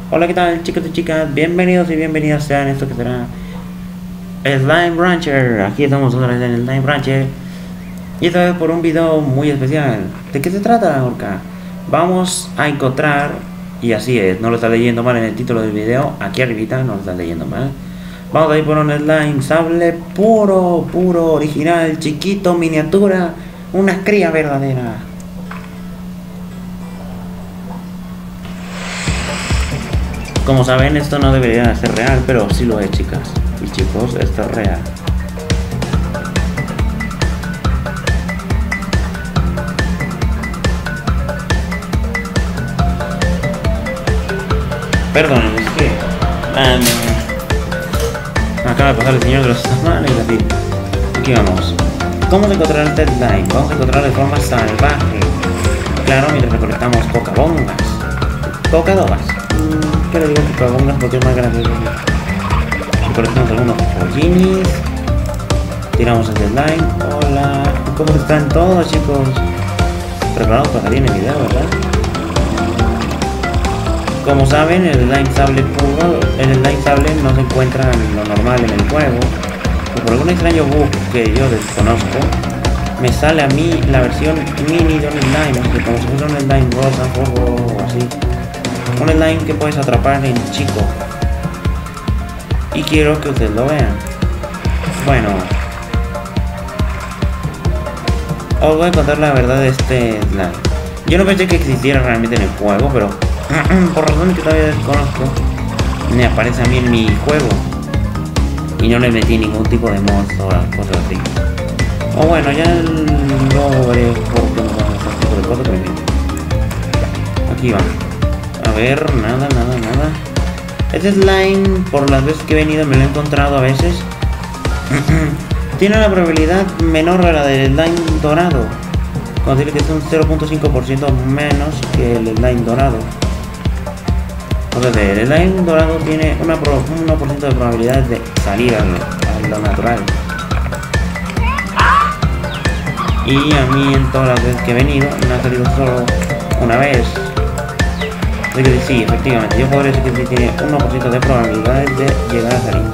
Hola, ¿qué tal, chicos y chicas? Bienvenidos y bienvenidas sean esto que será Slime Rancher. Aquí estamos otra vez en el Slime Rancher. Y esta vez por un video muy especial. ¿De qué se trata, Orca? Vamos a encontrar, y así es, no lo está leyendo mal en el título del video, aquí arribita no lo está leyendo mal. Vamos a ir por un slime sable puro, original, chiquito, miniatura, una cría verdadera. Como saben, esto no debería ser real, pero sí lo es, chicas y chicos, esto es real. Perdón, es que acaba de pasar el señor de los tamales, así. Aquí vamos. ¿Cómo se encontrar este slime? Vamos a encontrar de forma salvaje. Claro, mientras recolectamos cocabongas. Cocadobas. ¿Qué le digo cocabongas? Porque es más gracioso. Recolectamos algunos pollinis. Tiramos el slime. Hola. ¿Cómo están todos, chicos? Preparados para salir en el video, ¿verdad? Como saben, el slime sable puro, el slime sable no se encuentra en lo normal en el juego. Y por algún extraño bug que yo desconozco, me sale a mí la versión mini de un slime, que como si fuera un slime rosa, fuego o así. Un slime que puedes atrapar en chico. Y quiero que ustedes lo vean. Bueno, os voy a contar la verdad de este slime. Yo no pensé que existiera realmente en el juego, pero por razones que todavía desconozco, me aparece a mí en mi juego y no le metí ningún tipo de mods o cosas así. O bueno, ya lo veré porque no vamos a hacer tipo de cosas, pero bien. Aquí va. A ver, nada. Este slime, por las veces que he venido, me lo he encontrado a veces. Tiene una probabilidad menor a la del slime dorado. Considero que es un 0.5% menos que el slime dorado. O sea, el slime dorado tiene 1% de probabilidad de salir a lo natural. Y a mí en todas las veces que he venido me ha salido solo una vez. Así que sí, efectivamente, yo podría decir que sí tiene 1% de probabilidades de llegar a salir.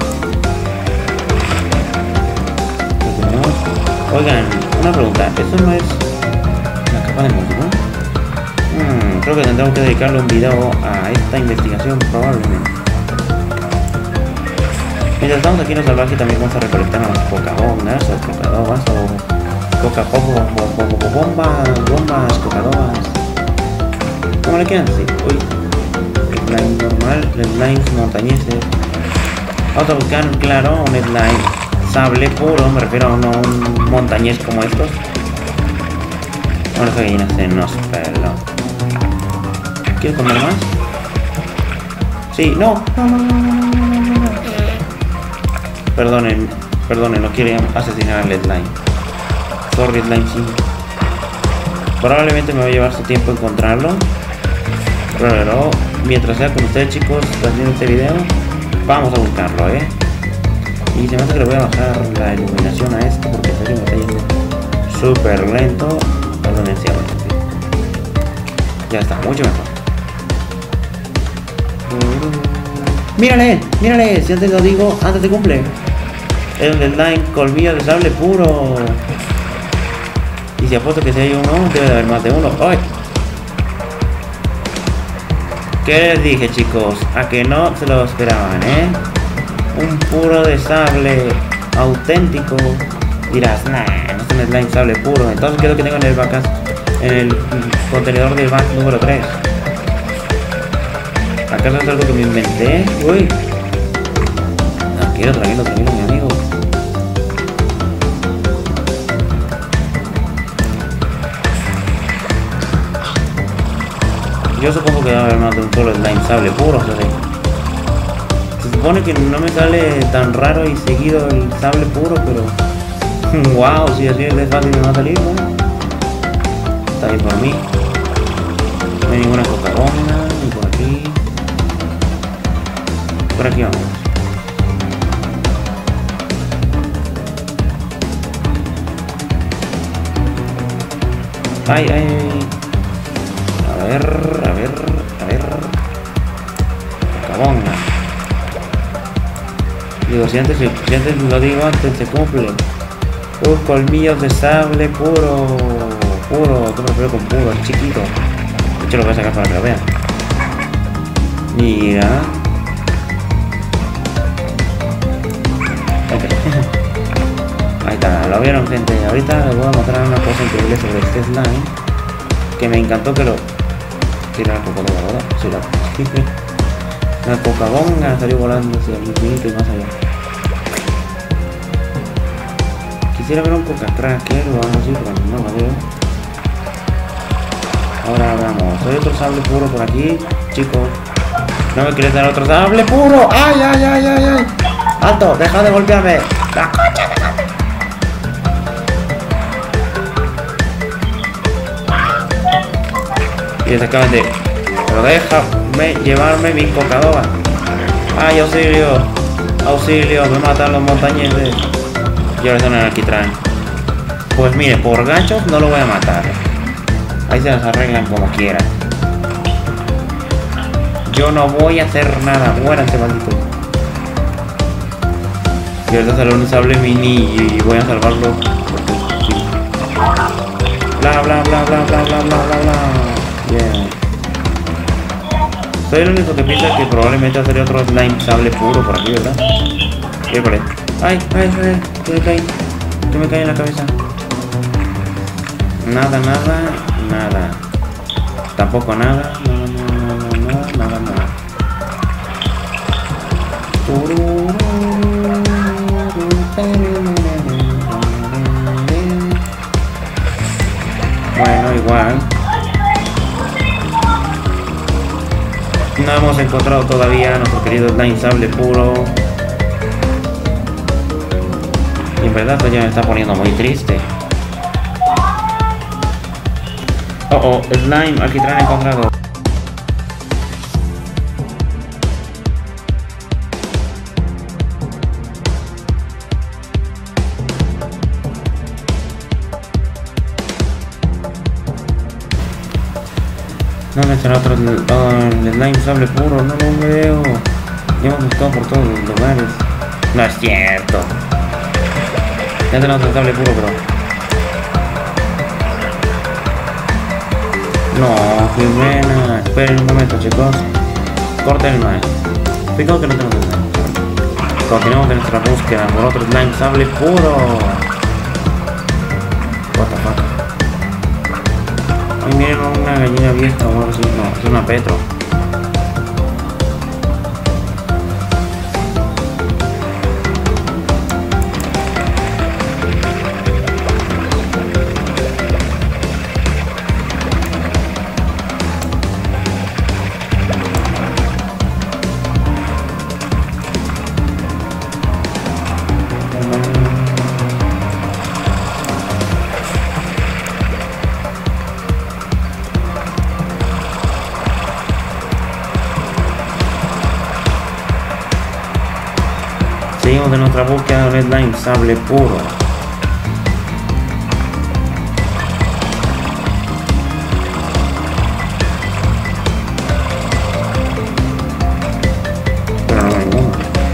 Oigan, una pregunta, ¿eso no es la capa de música? Creo que tendremos que dedicarle un video a esta investigación probablemente. Mientras estamos aquí en los salvajes también vamos a recolectar unas cocabongas o cocadobas o bombas, cocadobas. ¿Cómo le quedan? Sí. Uy. Slime normal, slimes montañeses. Vamos a buscar, claro, un slime sable puro, me refiero a un montañés como estos. Ahora esa gallina se nos peló. ¿Quieres comer más? Sí, no. Perdonen, no quiere asesinar al slime. Sorry, slime, sí. Probablemente me va a llevar su tiempo encontrarlo. Pero mientras sea con ustedes, chicos, haciendo este video, vamos a buscarlo, Y se me hace que le voy a bajar la iluminación a esto porque en serio me está yendo súper lento. Perdonen, sí, ya está, mucho mejor. Mírale, si antes lo digo, antes se cumple. Es un slime colmillo de sable puro. Y si apuesto que si hay uno, debe de haber más de uno. ¡Ay! ¿Qué les dije, chicos? A que no se lo esperaban, Un puro de sable auténtico. Dirás, nah, no es un slime sable puro. Entonces, ¿qué es lo que tengo en el backup? En el contenedor del back número 3. ¿Acaso es algo que me inventé? Uy. Tranquilo, mi amigo. Yo supongo que va a haber más de un solo slime sable puro, ¿sabes? Se supone que no me sale tan raro y seguido el sable puro, pero wow, si así es fácil me va a salir, ¿no? Está bien por mí. No hay ninguna cocabonga, ni por aquí. Por aquí vamos. Ay. A ver. Pocahontas. Digo, si antes lo digo antes, se cumple. Colmillos de sable puro. Puro, ¿cómo me veo con puro? Es chiquito. De hecho lo voy a sacar para que lo vean. Mira. Ahí está, lo vieron, gente. Ahorita les voy a mostrar una cosa increíble sobre este slime. Que me encantó que lo... Sí, la Pocahontas, ¿verdad? Sí, la Pocahontas salió volando hacia el infinito y más allá. Quisiera ver un Coca-Cracker o algo así, pero no lo veo. Ahora vamos. Hay otro sable puro por aquí, chicos. ¿No me quieres dar otro sable puro? ¡Ay, ay, ay, ay, ay! ¡Alto! ¡Deja de golpearme! ¡La concha de madre! Y exactamente. Pero déjame llevarme mi Coca-Cola. ¡Ay, auxilio! ¡Auxilio! Me matan los montañeses. Y ahora son el alquitrán. Pues mire, por ganchos no lo voy a matar. Ahí se las arreglan como quieran. Yo no voy a hacer nada. Muéranse, maldito. Y ahorita sale un sable mini y voy a salvarlo. Bla bla bla bla bla bla bla bla bla. Bien. Soy el único que piensa que probablemente hacer otro slime sable puro por aquí, ¿verdad? ¿Qué por ahí? ¡Ay, ay, ay! ¿Qué me cae? ¿Qué me cae en la cabeza? Nada, nada, nada. Tampoco nada, nada. Bueno, igual. No hemos encontrado todavía a nuestro querido slime sable puro. Y en verdad esto ya me está poniendo muy triste. Oh, slime, alquitrán encontrado. ¿Dónde está el otro? El slime sable puro, no lo veo. Ya hemos buscado por todos los lugares. No es cierto. Ya tenemos el sable puro, bro. No, Jimena. Esperen un momento, chicos. Corten el slime. Fijaos que no tenemos el slime. Continuamos en nuestra búsqueda por otro slime sable puro. What the fuck. Ay, miren una gallina vieja o algo así. No, es una Petro. Seguimos de nuestra búsqueda de slime sable puro. Pero no hay ninguno.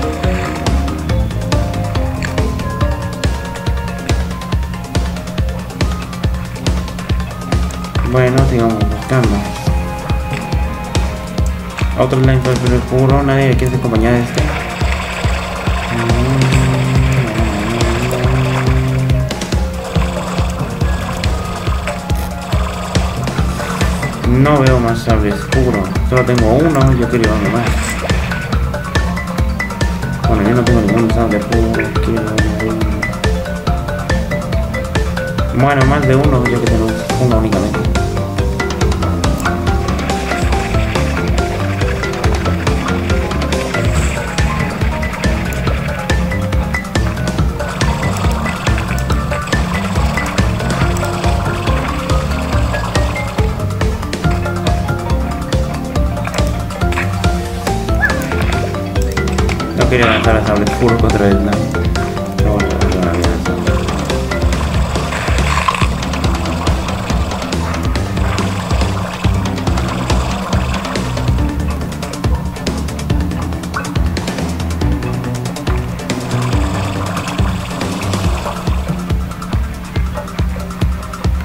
Bueno, sigamos buscando. Otro slime sable puro. Nadie quiere ser compañía de este. No veo más sables puros. Solo tengo uno. Yo quiero uno más. Bueno, yo no tengo ningún sable puro. Quiero uno. Bueno, más de uno. Yo que tengo uno únicamente. No quería lanzar a sable puro contra el slime. No, no había lanzado.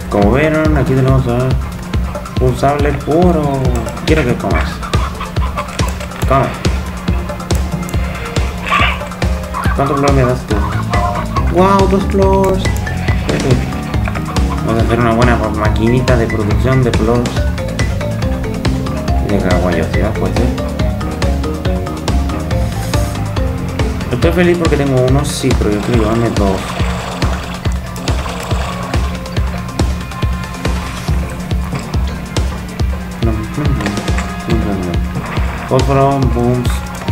Como vieron, aquí tenemos un sable puro. Quiero que comas. Come. ¿Cuántos flores me das tú? ¡Wow! 2 flores. Vamos a hacer una buena maquinita de producción de flores. Y de caguayosidad, pues sí. Estoy feliz porque tengo unos, sí, pero yo quiero llevarme 2. Fósforo, booms.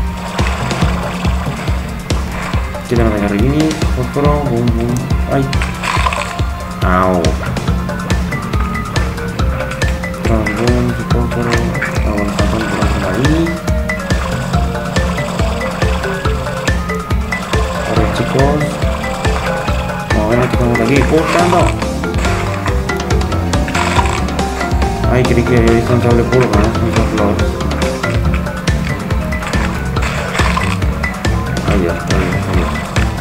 Aquí tenemos de carrillini, fósforo, boom, boom. Ay. Au. Boom, fósforo. Bueno, por ahí. Ahora chicos. Como ven, aquí estamos aquí, cortando. Ay, creí que había visto un sable puro, pero no son flores. Ay, Dios, ay, Dios, ay, Dios.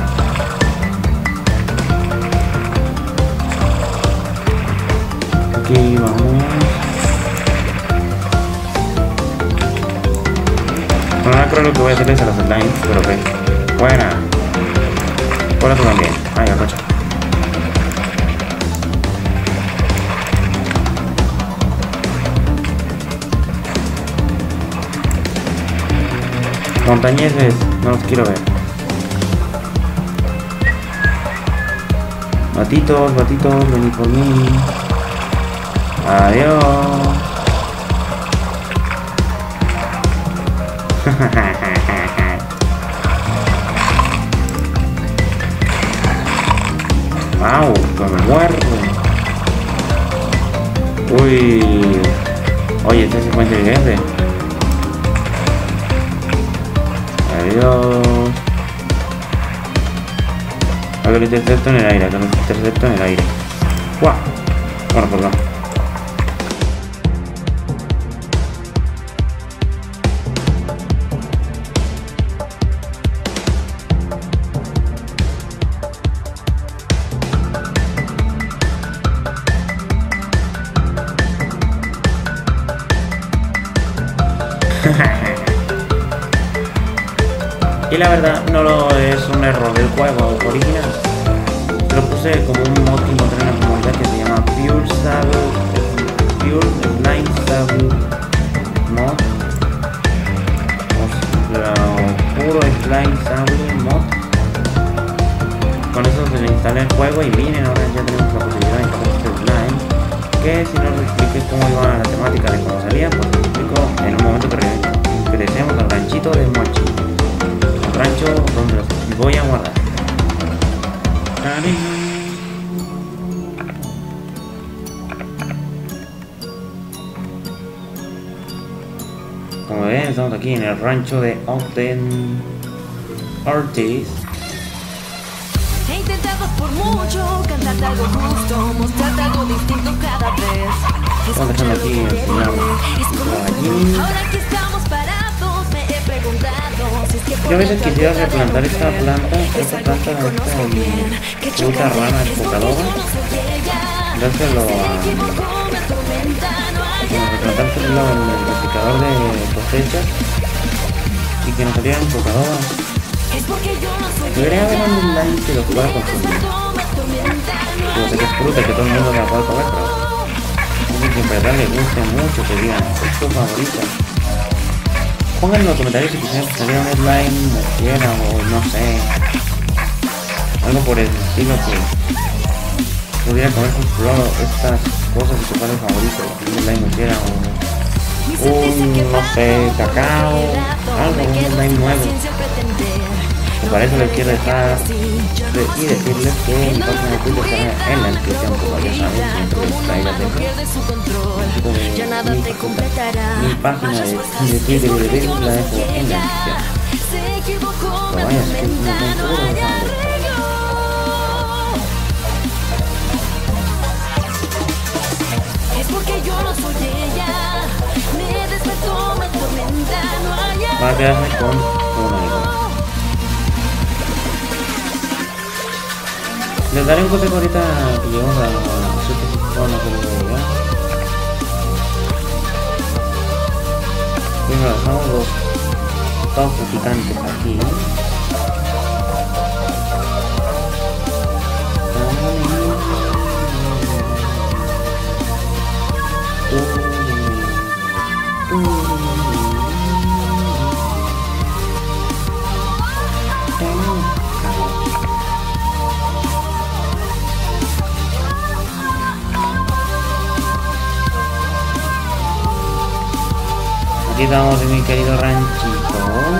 Aquí vamos. Bueno, no creo lo que voy a hacer es a las slimes, pero ok. Buena. Por eso también. Ay, aprovecha. Montañeses, no los quiero ver. Batitos, batitos, venid por mí. Adiós. Wow, que me muerdo. Uy. Oye, este se fue inteligente. Adiós. A ver, intercepto en el aire, que lo intercepto en el aire. ¡Guau! Bueno, perdón. Y la verdad no es un error del juego original. Lo puse como un mod que encontré en la comunidad que se llama Pure Slime Sable Mod. O sea, puro Slime Sable Mod. Con eso se le instalé el juego y miren, ahora ya tenemos la posibilidad de instalar este slime. Que si no os expliqué cómo iba la temática de cómo salía, pues os explico en un momento que regresemos al ranchito de Mochi. Rancho donde los voy a guardar. Como ven, estamos aquí en el rancho de Ogden Ortiz. He intentado por mucho cantarte algo justo, mostrarte algo distinto cada vez. Estamos dejando aquí el señor allí. Ahora que estamos parados, me he preguntado si es que yo a veces quisiera replantar esta planta de esta fruta rara enfocadora, dárselo replantárselo en el replicador de cosechas y que nos saliera enfocadora. Debería haber un slime que lo pueda consumir. Yo sé que es fruta que todo el mundo la puede comer, pero alguien que en verdad le guste mucho, que digan, es tu favorita. Pongan en los comentarios si quisieran que saliera un slime murciélago o no sé, algo por el estilo que pudiera comer estas cosas y su padre favorito, un slime murciélago, no sé, cacao, algo, un slime nuevo. Y para eso les quiero dejar y decirles que mi próximo video estará en la descripción, como ya saben, siempre ahí la dejo. Mi página de Twitter y de Facebook la dejo en la descripción. Pero vaya, es que no tengo seguro de saber. Es porque yo no soy ella, me despertó, me atormenta, no hay Va a quedarse con una igual. Les daré un consejo ahorita que llevamos a con picantes aquí. Aquí estamos en mi querido ranchito.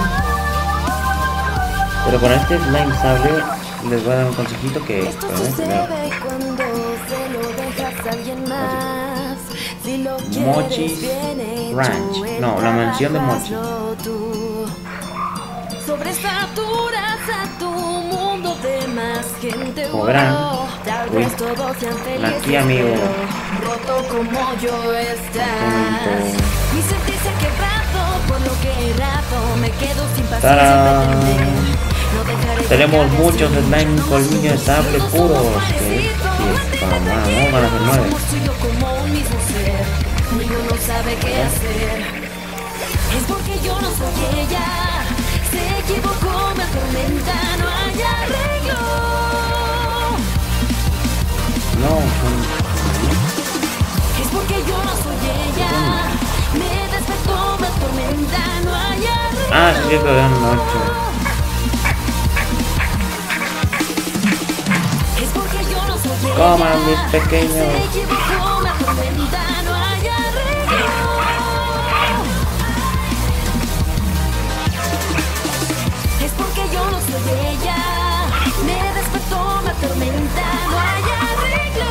Pero con este slime sable les voy a dar un consejito que... Esto sucede cuando se lo dejas a alguien más. Si lo Mochi's quieres bien Ranch. hecho, No, la mansión de Mochi. hazlo tú. Sobresaturas a tu mundo de más gente. Como verán, Tal uy, vez todos sean felices, aquí, amigo. pero roto como yo estás. Bonito. Mi sentir se ha quebrado por lo que he errado. Me quedo sin paciencia ¡Tarán! en pretender. No dejaré que Tenemos hagas muchos sin slime lucha, colmillos de sable no puros. somos Que parecidos, sí, para más, ¿no? Van a ser 9. somos tú y yo como un mismo ser. Ninguno sabe qué hacer. Es porque yo no soy ella. Se equivocó, me atormenta, no hay arreglo. No, son... Es porque yo no soy ella. Me despertó, me atormenta, no hay arreglo. Ah, sí, cierto, eran 8. Es porque yo no soy ella. Coman, mis pequeños. Se equivocó, me atormenta, no hay arreglo. Es porque yo no soy ella. Me despertó, me atormenta, no hay arreglo.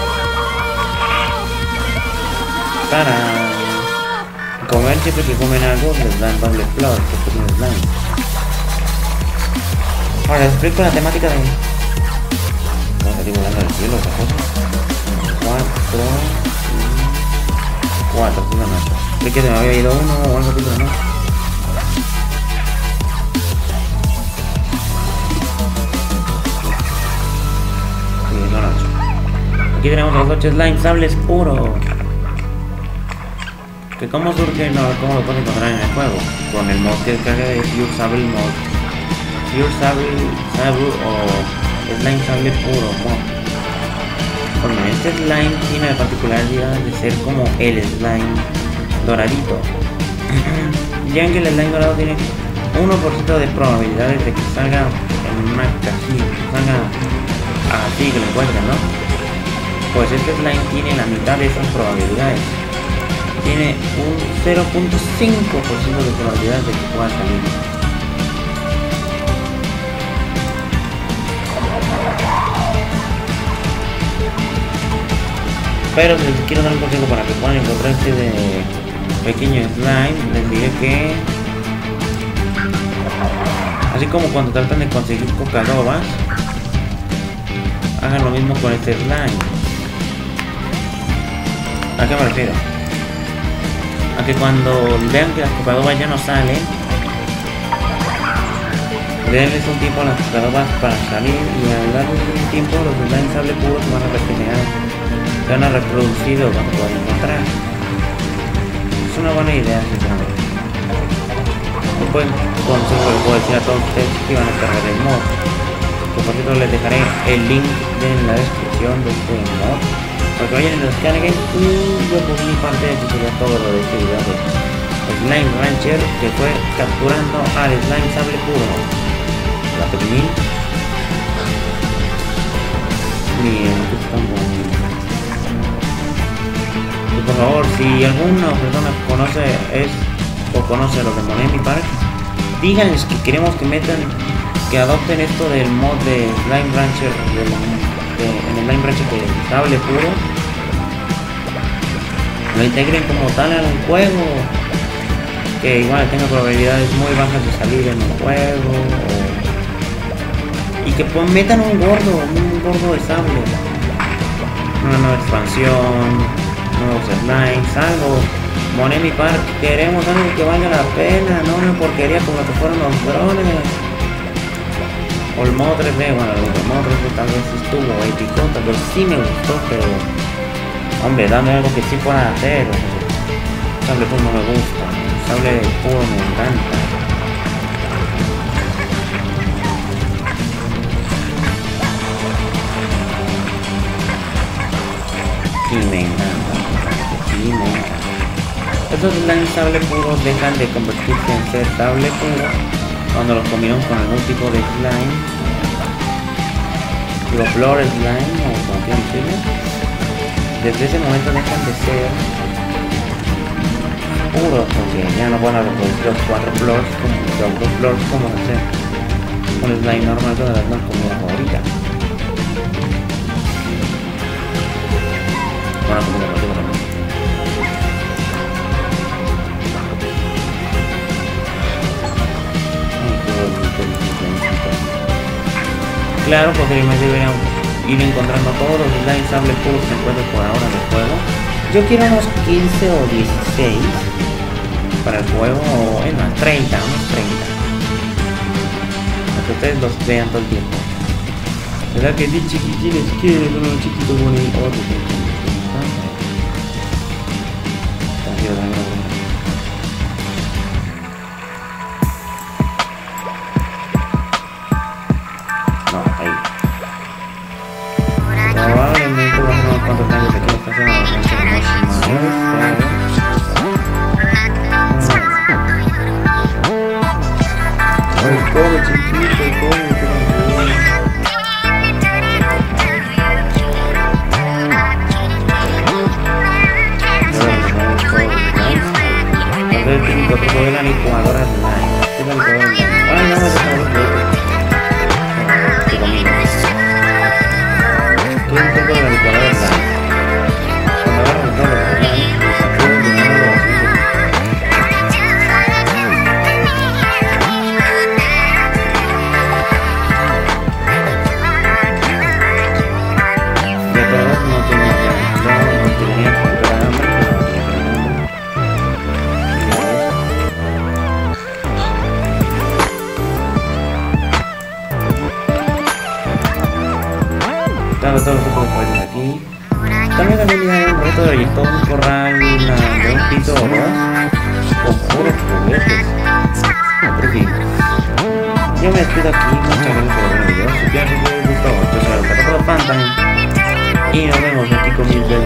¡Tarán! Comer siempre que comen algo les dan doble flor, que tienen slime. Ahora les explico la temática de... Vamos a salir volando del cielo, esa cosa. 4, sí, no, no. Creí que se me había ido uno o algo así, pero no. Sí, son 8. Aquí tenemos los 8 slime sables puros. Que cómo surge, no, cómo lo puedes encontrar en el juego. Con el mod que carga de Pure Sable Mod. Pure Sable o Slime Sable puro mod. Bueno, este slime tiene la particularidad de ser como el slime doradito. Ya que el slime dorado tiene 1% de probabilidades de que salga en una cajita, que salga así que lo encuentren, ¿no? Pues este slime tiene la mitad de esas probabilidades. Tiene un 0.5% de probabilidad de que pueda salir. Pero si les quiero dar un consejo para que puedan encontrar este de pequeño slime, les diré que así como cuando tratan de conseguir coca-lobas, hagan lo mismo con este slime. ¿A qué me refiero? A que cuando vean que las coca-lobas ya no salen, denles un tiempo a las coca-lobas para salir, y al darles un tiempo los slime sable puros se van a regenerar, se van a reproducir o van a poder encontrar. Es una buena idea, sinceramente. Un buen consejo que les puedo decir a todos ustedes que van a cargar el mod, que por cierto les dejaré el link en la descripción de este mod para que vayan y los carguen. Y yo por mi parte eso sería todo lo de este video de Slime Rancher, que fue capturando al slime sable puro. La pequeñín. Miren, aquí estamos. Y por favor, si alguna persona conoce a los de Monemi Park, díganles que queremos que adopten esto del mod de Slime Rancher, en el Slime Rancher de sable puro, lo integren como tal en el juego, que igual tenga probabilidades muy bajas de salir en el juego, y que metan un gordo de sable, una nueva expansión, nuevos slimes, algo. Monemi Park, queremos algo que valga la pena, no una porquería como lo que fueron los drones. O el modo 3D, bueno, el modo 3D tal vez estuvo épico, tal vez sí me gustó, pero hombre, dame algo que sí pueda hacer. Sable puro no me gusta, sable puro me encanta. Sí, me encanta. Sí, me encanta. Estos slime sable puros dejan de convertirse en ser sable puro cuando los combinan con algún tipo de slime. Digo, floor slime o como quieran decirlo. Desde ese momento dejan de ser puros porque ya no van a reproducir los 4 floors como los 2 floors como hacer un slime normal con las no como ahorita. Bueno, como la también. Claro, posteriormente deberían ir encontrando todos los slime sables puros que encuentro por ahora en el juego. Yo quiero unos 15 o 16 para el juego, o es más, 30, unos 30. Para que ustedes los vean todo el tiempo. ¿Verdad que sí, chiquitines quieren unos chiquitos bonitos? No, ahí. Probablemente vamos a ver cuántos cambios aquí está haciendo la gente de Ay, come chiquito, come. El típico truco de la licuadora slime. ¿Qué es la licuadora slime? Ay, no, me deja los dedos. Te comino. ¿Qué es el truco de la licuadora slime? Cuando agarras todos los slime, los sacudes de nuevo así. De todos no tenía hambre, todos los tipos de juguetes aquí. También había un reto de todo un corral de un piso o dos con puros juguetes. Pero sí, yo me despido aquí. Muchas gracias por ver el video. Si les gustó, yo soy el Catapro Phantom y nos vemos aquí con mis